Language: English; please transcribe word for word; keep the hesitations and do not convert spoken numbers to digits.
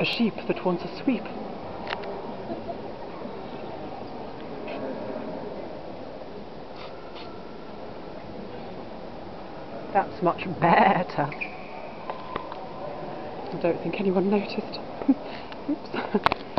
A sheep that wants a sweep. That's much better. I don't think anyone noticed. Oops.